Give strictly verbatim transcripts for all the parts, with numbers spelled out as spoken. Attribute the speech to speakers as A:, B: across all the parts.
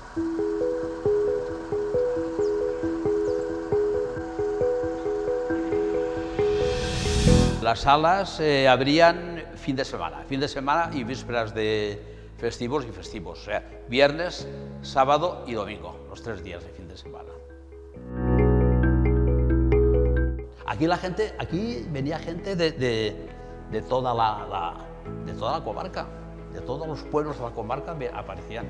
A: Las salas eh, abrían fin de semana, fin de semana y vísperas de festivos y festivos, o sea, viernes, sábado y domingo, los tres días de fin de semana. Aquí la gente, aquí venía gente de, de, de, toda la, la, de toda la comarca, de todos los pueblos de la comarca aparecían.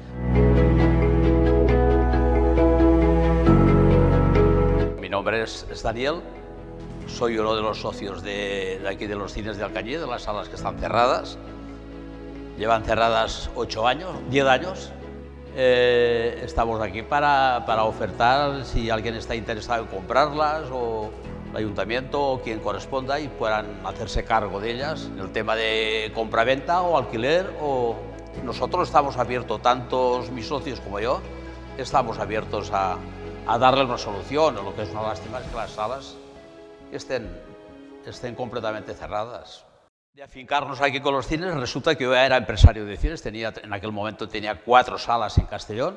A: Mi nombre es, es Daniel. Soy uno de los socios de, de aquí de los cines de Alcañiz, de las salas que están cerradas. Llevan cerradas ocho años, diez años. Eh, estamos aquí para, para ofertar si alguien está interesado en comprarlas o el ayuntamiento o quien corresponda y puedan hacerse cargo de ellas. En el tema de compraventa o alquiler, o nosotros estamos abiertos, tantos mis socios como yo, estamos abiertos a, a darle una solución. Lo que es una lástima es que las salas Estén, estén completamente cerradas. De afincarnos aquí con los cines, resulta que yo era empresario de cines, tenía, en aquel momento tenía cuatro salas en Castellón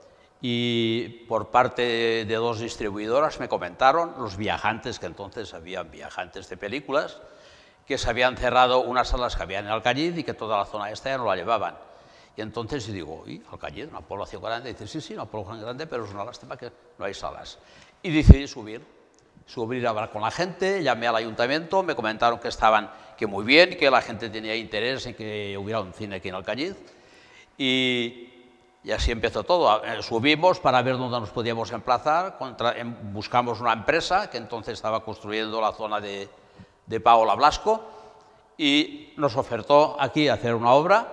A: y por parte de dos distribuidoras me comentaron, los viajantes, que entonces habían viajantes de películas, que se habían cerrado unas salas que había en Alcañiz y que toda la zona esta ya no la llevaban. Y entonces yo digo, ¿y Alcañiz, una población grande? Y dice, sí, sí, una población grande, pero es una lástima que no hay salas. Y decidí subir. Subir a hablar con la gente, llamé al ayuntamiento, me comentaron que estaban, que muy bien, que la gente tenía interés en que hubiera un cine aquí en Alcañiz y, y así empezó todo. Subimos para ver dónde nos podíamos emplazar, contra, en, buscamos una empresa que entonces estaba construyendo la zona de, de Paola Blasco y nos ofertó aquí hacer una obra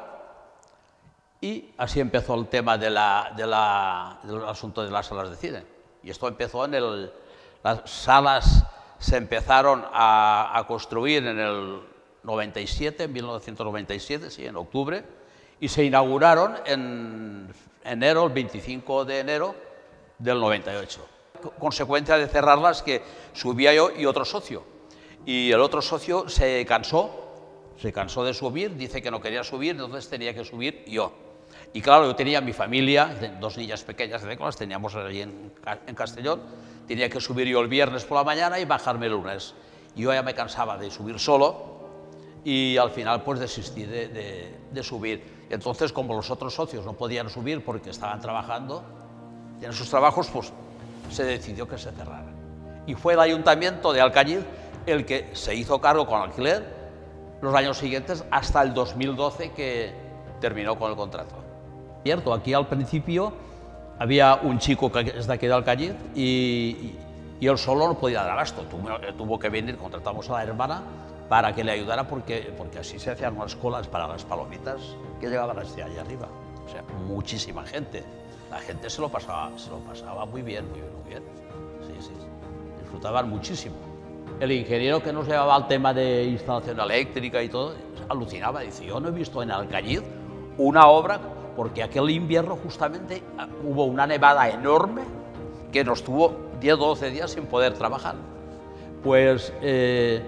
A: y así empezó el tema de la, de la, del asunto de las salas de cine. Y esto empezó en el... Las salas se empezaron a, a construir en el noventa y siete, en mil novecientos noventa y siete, sí, en octubre, y se inauguraron en enero, el veinticinco de enero del noventa y ocho. Consecuencia de cerrarlas que subía yo y otro socio, y el otro socio se cansó, se cansó de subir, dice que no quería subir, entonces tenía que subir yo. Y claro, yo tenía mi familia, dos niñas pequeñas de las teníamos allí en, en Castellón, tenía que subir yo el viernes por la mañana y bajarme el lunes. Yo ya me cansaba de subir solo y al final pues desistí de, de, de subir. Y entonces, como los otros socios no podían subir porque estaban trabajando, en sus trabajos, pues se decidió que se cerrara. Y fue el ayuntamiento de Alcañiz el que se hizo cargo con alquiler los años siguientes hasta el dos mil doce que terminó con el contrato. Cierto, aquí al principio había un chico que es de aquí de Alcañiz y, y, y él solo no podía dar abasto, tuvo, tuvo que venir, contratamos a la hermana para que le ayudara porque, porque así se hacían unas colas para las palomitas que llegaban hasta allá arriba. O sea, muchísima gente. La gente se lo pasaba, se lo pasaba muy bien, muy bien, muy bien. Sí, sí, disfrutaban muchísimo. El ingeniero que nos llevaba al tema de instalación eléctrica y todo, alucinaba, dice, yo no he visto en Alcañiz una obra, porque aquel invierno justamente hubo una nevada enorme que nos tuvo diez o doce días sin poder trabajar. Pues eh,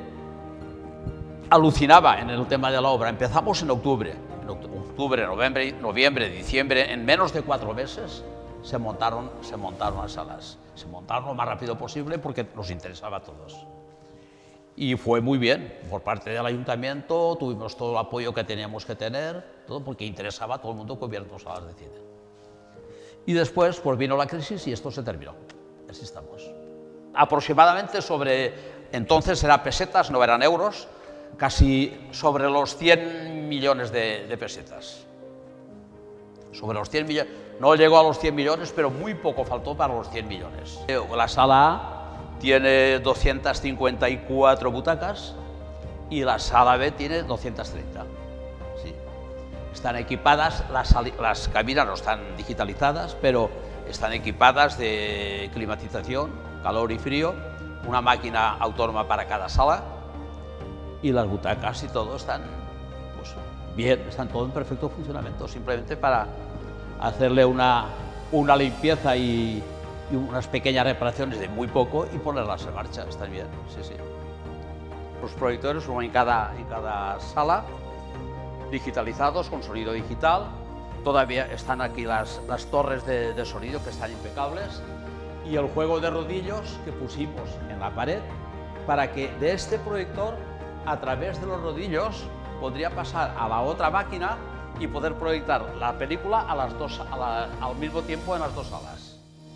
A: alucinaba en el tema de la obra. Empezamos en octubre, en octubre, noviembre, noviembre, diciembre, en menos de cuatro meses se montaron, se montaron las salas. Se montaron lo más rápido posible porque nos interesaba a todos. Y fue muy bien, por parte del ayuntamiento tuvimos todo el apoyo que teníamos que tener, todo porque interesaba a todo el mundo que hubiera dos salas de cine. Y después pues vino la crisis y esto se terminó, así estamos. Aproximadamente sobre, entonces eran pesetas, no eran euros, casi sobre los cien millones de, de pesetas. Sobre los cien millones, no llegó a los cien millones, pero muy poco faltó para los cien millones. La sala A tiene doscientas cincuenta y cuatro butacas y la sala B tiene doscientas treinta. Sí. Están equipadas, las, las cabinas no están digitalizadas, pero están equipadas de climatización, calor y frío, una máquina autónoma para cada sala y las butacas y todo están pues, bien, están todo en perfecto funcionamiento, simplemente para hacerle una, una limpieza y y unas pequeñas reparaciones de muy poco y ponerlas en marcha, están bien, sí, sí. Los proyectores, uno en cada, en cada sala, digitalizados, con sonido digital, todavía están aquí las, las torres de, de sonido que están impecables y el juego de rodillos que pusimos en la pared para que de este proyector, a través de los rodillos, podría pasar a la otra máquina y poder proyectar la película a las dos, a la, al mismo tiempo en las dos salas.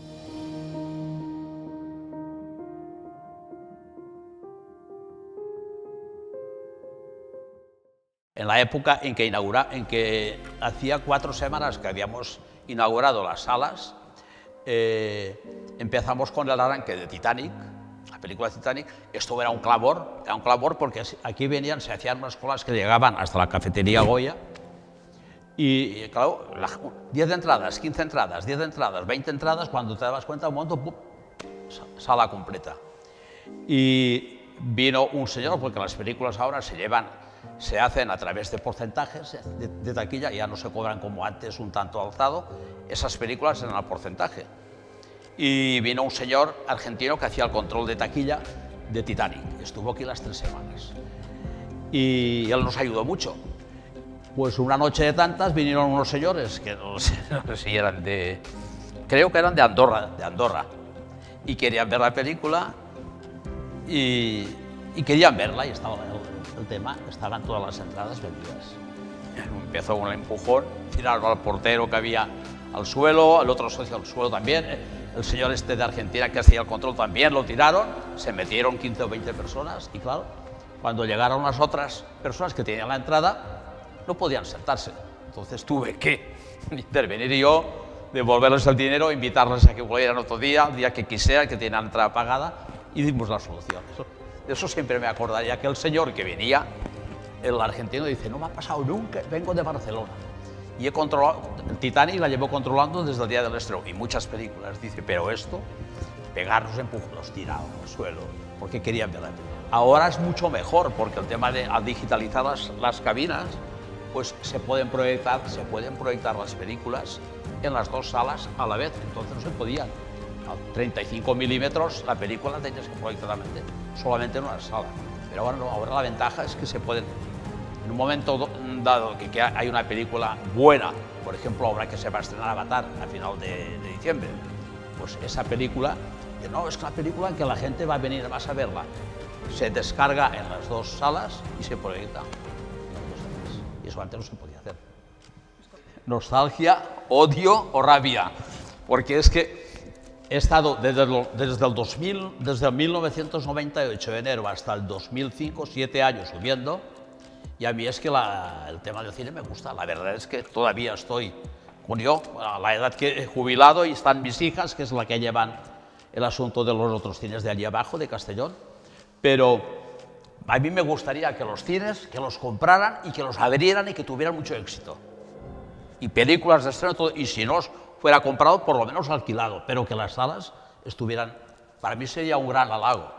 A: En la época en que, inaugura, en que hacía cuatro semanas que habíamos inaugurado las salas, eh, empezamos con el arranque de Titanic, la película Titanic. Esto era un clamor, era un clamor porque aquí venían, se hacían unas colas que llegaban hasta la cafetería Goya y, claro, diez entradas, quince entradas, diez entradas, veinte entradas, cuando te dabas cuenta, un momento, ¡pum!, sala completa. Y vino un señor, porque las películas ahora se llevan, se hacen a través de porcentajes de, de taquilla, ya no se cobran como antes un tanto alzado, esas películas eran al porcentaje. Y vino un señor argentino que hacía el control de taquilla de Titanic, estuvo aquí las tres semanas. Y él nos ayudó mucho. Pues una noche de tantas vinieron unos señores, que no sé, no sé si eran de, creo que eran de Andorra, de Andorra, y querían ver la película y, y querían verla y estaba el, el tema, estaban todas las entradas vendidas. Empezó un empujón, tiraron al portero que había al suelo, el otro socio al suelo también, el señor este de Argentina que hacía el control también lo tiraron, se metieron quince o veinte personas y claro, cuando llegaron las otras personas que tenían la entrada, no podían sentarse. Entonces tuve que intervenir yo, devolverles el dinero, invitarles a que volvieran otro día, el día que quisieran, que tenían entrada pagada, y dimos la solución. Eso, de eso siempre me acordaría, que el señor que venía, el argentino, dice, no me ha pasado nunca, vengo de Barcelona. Y he controlado, el Titanic la llevo controlando desde el día del estreno, y muchas películas. Dice, pero esto, pegarnos, empujarnos, tirados al suelo, porque querían ver la película. Ahora es mucho mejor, porque el tema de al digitalizar las, las cabinas, pues se pueden proyectar, se pueden proyectar las películas en las dos salas a la vez. Entonces no se podían. A treinta y cinco milímetros la película la tenías que proyectar solamente en una sala. Pero ahora, no, ahora la ventaja es que se pueden, en un momento dado que, que hay una película buena, por ejemplo, ahora que se va a estrenar Avatar a final de, de diciembre, pues esa película, no, es una película en que la gente va a venir más a verla. Se descarga en las dos salas y se proyecta. Y eso antes no se podía hacer. Nostalgia, odio o rabia, porque es que he estado desde el, desde el dos mil, desde el mil novecientos noventa y ocho de enero hasta el dos mil cinco, siete años subiendo, y a mí es que la, el tema del cine me gusta. La verdad es que todavía estoy con yo, a la edad que he jubilado, y están mis hijas, que es la que llevan el asunto de los otros cines de allí abajo, de Castellón, pero a mí me gustaría que los cines, que los compraran y que los abrieran y que tuvieran mucho éxito. Y películas de estreno, todo, y si no fuera comprado, por lo menos alquilado, pero que las salas estuvieran, para mí sería un gran halago.